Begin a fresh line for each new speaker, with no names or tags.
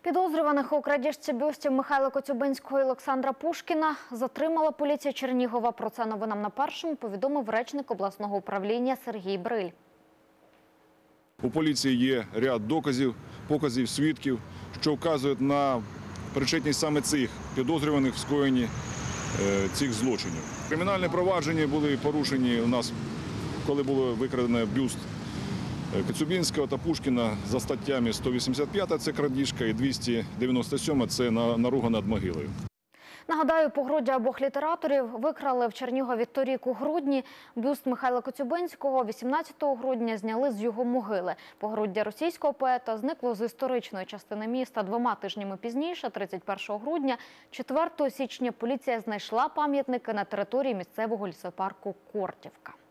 Підозрюваних у крадіжці бюстів Михайла Коцюбинського і Олександра Пушкіна затримала поліція Чернігова. Про це новинам на Першому повідомив речник обласного управління Сергій Бриль.
У поліції є ряд показів, свідків, що вказують на причетність саме цих підозрюваних в скоєнні цих злочинів. Кримінальні провадження були порушені у нас, коли було викрадено бюст Коцюбинського та Пушкіна за статтями 185 – це крадіжка, і 297 – це наруга над могилою.
Нагадаю, погруддя обох літераторів викрали в Чернігові торік у грудні. Бюст Михайла Коцюбинського 18 грудня зняли з його могили. Погруддя російського поета зникло з історичної частини міста 2 тижнями пізніше, 31 грудня. 4 січня поліція знайшла пам'ятники на території місцевого лісопарку Кортівка.